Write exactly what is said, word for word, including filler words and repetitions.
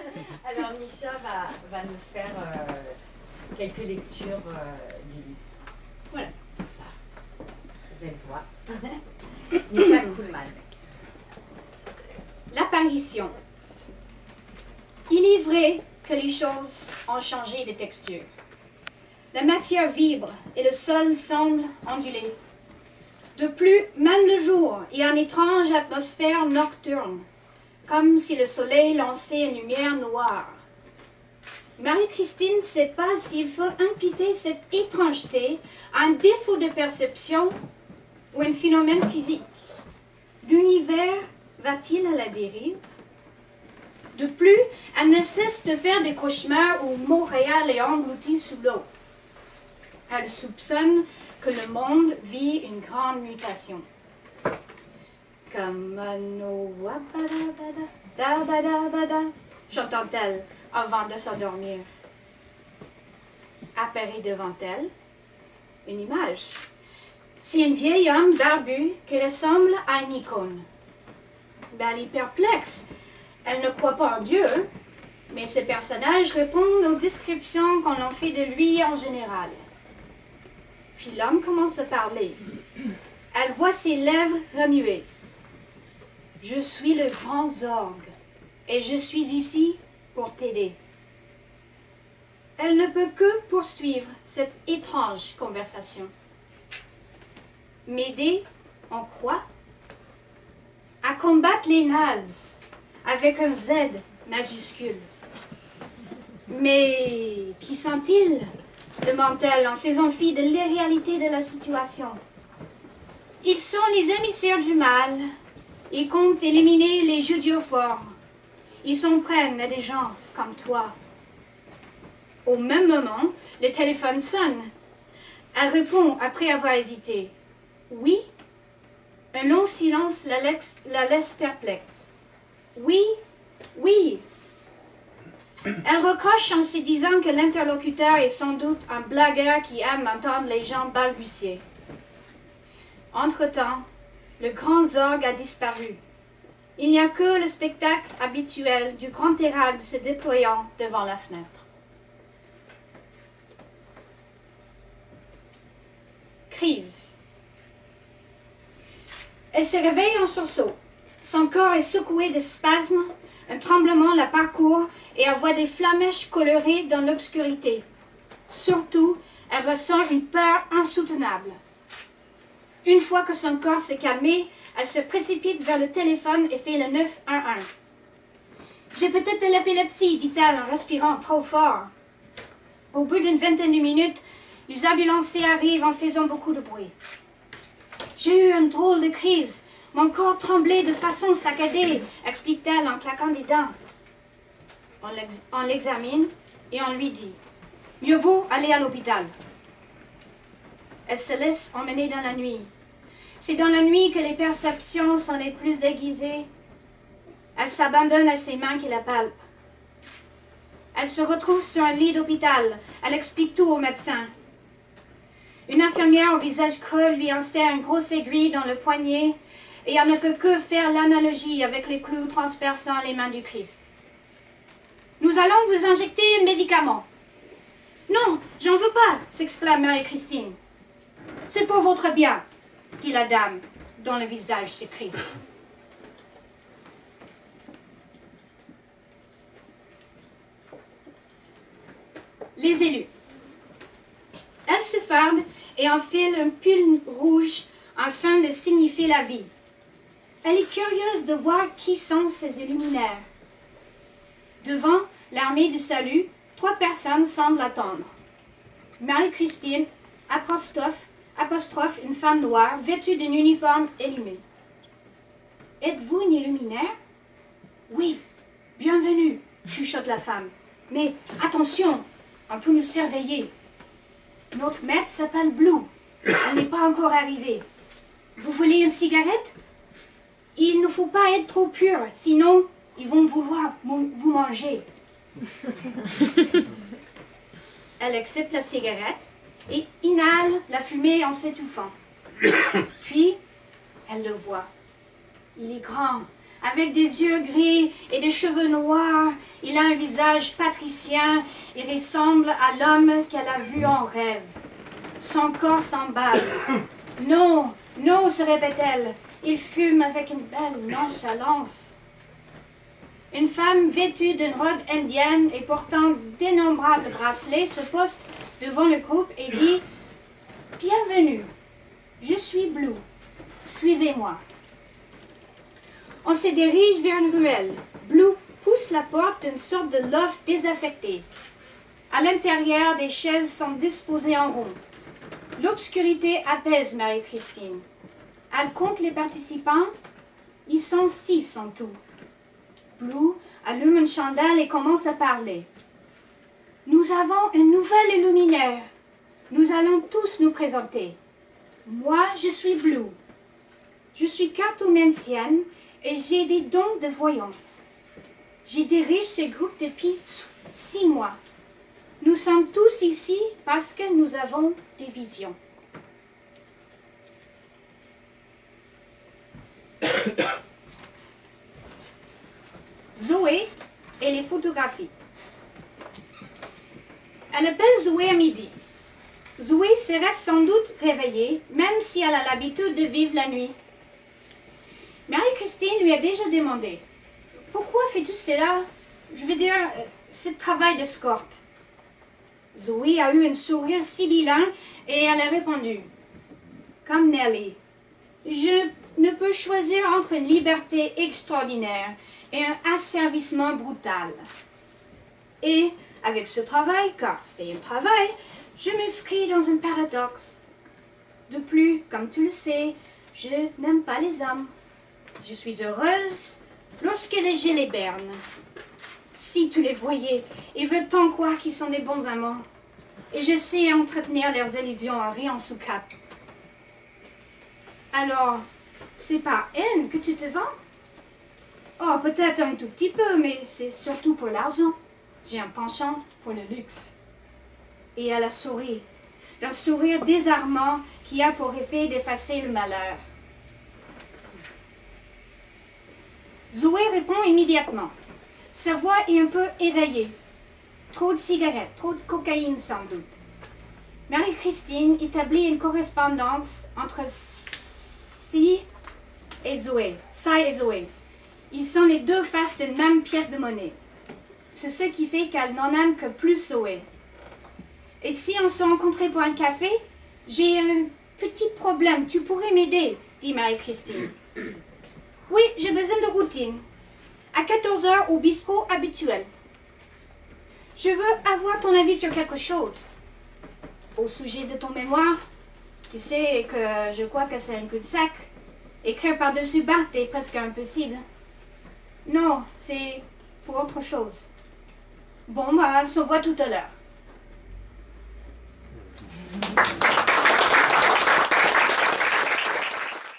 Alors, Misha va, va nous faire euh, quelques lectures euh, du livre. Voilà. Belle voix. Misha Kuhlman. L'apparition. Il est vrai que les choses ont changé de texture. La matière vibre et le sol semble onduler. De plus, même le jour, il y a une étrange atmosphère nocturne, comme si le soleil lançait une lumière noire. Marie-Christine ne sait pas s'il faut imputer cette étrangeté à un défaut de perception ou un phénomène physique. L'univers va-t-il à la dérive? De plus, elle ne cesse de faire des cauchemars où Montréal est englouti sous l'eau. Elle soupçonne que le monde vit une grande mutation. Comme chantante-t-elle avant de s'endormir. Apparaît devant elle une image. C'est un vieil homme barbu qui ressemble à une icône. Ben, elle est perplexe. Elle ne croit pas en Dieu, mais ces personnages répondent aux descriptions qu'on en fait de lui en général. Puis l'homme commence à parler. Elle voit ses lèvres remuer. « Je suis le grand Zorg, et je suis ici pour t'aider. » Elle ne peut que poursuivre cette étrange conversation. M'aider en quoi? À combattre les nazes, avec un Z majuscule. Mais qui sont-ils? Demande-t-elle en faisant fi de l'irréalité de la situation. Ils sont les émissaires du mal. Ils comptent éliminer les judéophores. Ils s'en prennent à des gens comme toi. Au même moment, le téléphone sonne. Elle répond après avoir hésité. Oui. Un long silence la laisse, la laisse perplexe. Oui, oui. Elle recroche en se disant que l'interlocuteur est sans doute un blagueur qui aime entendre les gens balbutier. Entre-temps, le grand Zorg a disparu. Il n'y a que le spectacle habituel du grand érable se déployant devant la fenêtre. Crise. Elle se réveille en sursaut. Son corps est secoué de spasmes. Un tremblement la parcourt et elle voit des flamèches colorées dans l'obscurité. Surtout, elle ressent une peur insoutenable. Une fois que son corps s'est calmé, elle se précipite vers le téléphone et fait le neuf un un. « J'ai peut-être de l'épilepsie, dit-elle en respirant trop fort. Au bout d'une vingtaine de minutes, les ambulanciers arrivent en faisant beaucoup de bruit. « J'ai eu une drôle de crise. Mon corps tremblait de façon saccadée, explique-t-elle en claquant des dents. On l'examine et on lui dit « Mieux vaut aller à l'hôpital. » Elle se laisse emmener dans la nuit. C'est dans la nuit que les perceptions sont les plus aiguisées. Elle s'abandonne à ses mains qui la palpent. Elle se retrouve sur un lit d'hôpital. Elle explique tout au médecin. Une infirmière au visage creux lui insère une grosse aiguille dans le poignet et elle ne peut que faire l'analogie avec les clous transperçant les mains du Christ. « Nous allons vous injecter un médicament. »« Non, j'en veux pas !» s'exclame Marie-Christine. « C'est pour votre bien, » dit la dame, dont le visage se crispe. Les élus. Elle se farde et enfile un pull rouge afin de signifier la vie. Elle est curieuse de voir qui sont ces illuminaires. Devant l'armée du salut, trois personnes semblent attendre. Marie-Christine apostrophe, apostrophe une femme noire vêtue d'un uniforme éliminé. « Êtes-vous une illuminaire? »« Oui, bienvenue, chuchote la femme. Mais attention, on peut nous surveiller. Notre maître s'appelle Blue. Elle n'est pas encore arrivée. Vous voulez une cigarette? Il ne faut pas être trop pur, sinon ils vont vouloir vous manger. » Elle accepte la cigarette et inhale la fumée en s'étouffant. Puis, elle le voit. Il est grand, Avec des yeux gris et des cheveux noirs, il a un visage patricien et ressemble à l'homme qu'elle a vu en rêve. Son corps s'emballe. Non, non, se répète-t-elle, il fume avec une belle nonchalance. Une femme vêtue d'une robe indienne et portant d'innombrables bracelets se poste devant le groupe et dit « Bienvenue, je suis Blue, suivez-moi ». On se dirige vers une ruelle. Blue pousse la porte d'une sorte de loft désaffecté. À l'intérieur, des chaises sont disposées en rond. L'obscurité apaise Marie-Christine. Elle compte les participants. Ils sont six en tout. Blue allume une chandelle et commence à parler. « Nous avons un nouvel illuminaire. Nous allons tous nous présenter. Moi, je suis Blue. Je suis cartomancienne et j'ai des dons de voyance. J'y dirige ce groupe depuis six mois. Nous sommes tous ici parce que nous avons des visions. » Zoé et les photographies. Elle appelle Zoé à midi. Zoé se reste sans doute réveillée, même si elle a l'habitude de vivre la nuit. Marie-Christine lui a déjà demandé « Pourquoi fais-tu cela? Je veux dire, ce travail d'escorte. » Zoé a eu un sourire sibyllin et elle a répondu « Comme Nelly, je ne peux choisir entre une liberté extraordinaire et un asservissement brutal. Et avec ce travail, car c'est un travail, je m'inscris dans un paradoxe. De plus, comme tu le sais, je n'aime pas les hommes. Je suis heureuse lorsque j'ai les bernes. Si tu les voyais, ils veulent tant croire qu'ils sont des bons amants. Et je sais entretenir leurs illusions en riant sous cap. Alors, c'est par haine que tu te vends? Oh, peut-être un tout petit peu, mais c'est surtout pour l'argent. J'ai un penchant pour le luxe. Et elle a souri, d'un sourire désarmant qui a pour effet d'effacer le malheur. Zoé répond immédiatement. Sa voix est un peu éraillée. Trop de cigarettes, trop de cocaïne sans doute. Marie-Christine établit une correspondance entre Si et Zoé. Ça et Zoé. Ils sont les deux faces d'une même pièce de monnaie. C'est ce qui fait qu'elle n'en aime que plus Zoé. Et si on se rencontrait pour un café, j'ai un petit problème, tu pourrais m'aider, dit Marie-Christine. Oui, j'ai besoin de routine. À quatorze heures au bistrot habituel. Je veux avoir ton avis sur quelque chose. Au sujet de ton mémoire, tu sais que je crois que c'est un cul-de-sac. Écrire par-dessus Barthes est presque impossible. Non, c'est pour autre chose. Bon, bah, on se voit tout à l'heure.